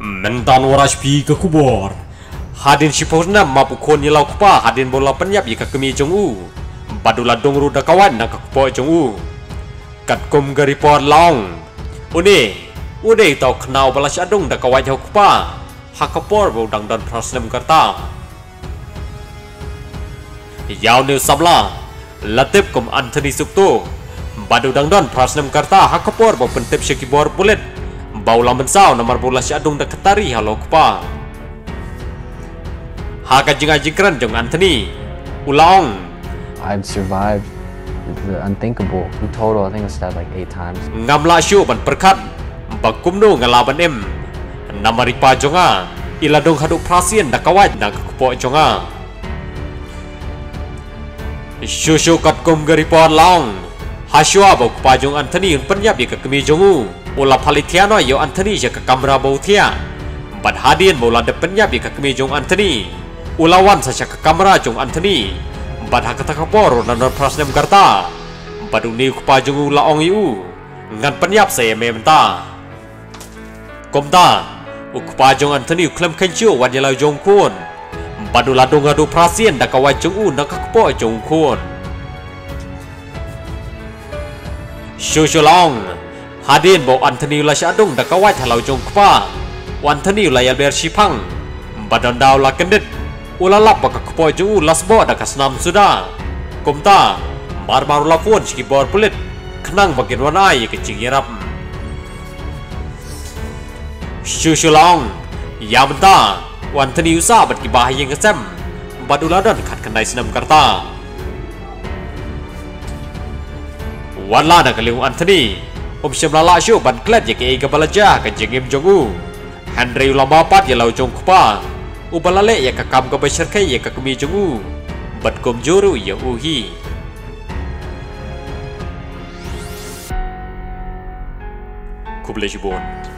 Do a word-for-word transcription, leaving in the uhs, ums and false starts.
Mentan waras pi ke kubor. Hadin sipurna mapukon nilau kupa hadin bola penyap ika kemi jong u. Badula dongru da kawan na kakupo jong u. Kat kum gari por long. Une, une tau kenau balas adung da kawan jau kupa. Hakapor bau dang dan prasnem karta. Yau new sabla. Latip kum Anthony Sukto. Badu dang dan prasnem karta hakapor bau pentip syakibor bulet. Bau laman sao nomor bola si adung dah ketari halo kupa. Haka jingga jingkran jong Anthony. Ulang. I've survived the unthinkable. In total, I think I stabbed like eight times. Ngamla syu ban perkat. Bakumno ngalaban em. Namaripa jonga. Iladong haduk prasien dah kawat dah kupo jonga. Syu syu kat kum garipo long. Haswa bau kupa jong Anthony un penyap ye ke kemi jongu. Ula palitiano yo Anthony je ke kamera bau tia. Bad hadin bola de penyap ye ke kemi jong Anthony. Ulawan saja ke kamera jong Anthony. Bad hakata kapor dan dan prasnem karta. Bad uni kupa jong ula ong yu. Ngan penyap saya mementa. Komta. Ukupa jong Anthony klem kencu wan yelau jong kun. Bad ula dong adu prasien dak kawai jong u nak kapo jong kun. Shusholong. Hadin bau Anthony ula syadung dah kawat halau jong kupa. Anthony ula yal ber sipang. Badan dau la kendit. Ula lap baka kupo jong u lasbo dah kasnam sudah. Kumta. Mar-mar ula pun sikibor pulit. Kenang bagian wanai kecing irap. Shushulong. Ya benta. Anthony usah bat kibah yang kesem. Badula dan kat kendai senam karta. Wala nak keliu Anthony. Om Syamlala Syu ban klet je ke ega balaja ke jengim jongu. Henry ulama pat ye lau jong kupa. Ubalale ye ka kam ka besar ke ye ka kemi jongu. Bat kom juru ye uhi. Kuble jibon.